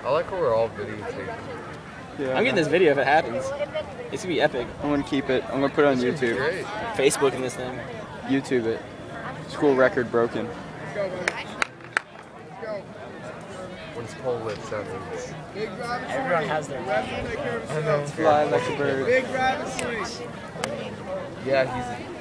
I like how we're all videotaping. Yeah, I'm getting this video if it happens. It's gonna be epic. I'm gonna keep it. I'm gonna put it on YouTube. Great. Facebook in this thing. YouTube it. School record broken. When's pole lift sevens? Everyone has their. I know. Fly like a bird. Yeah, he's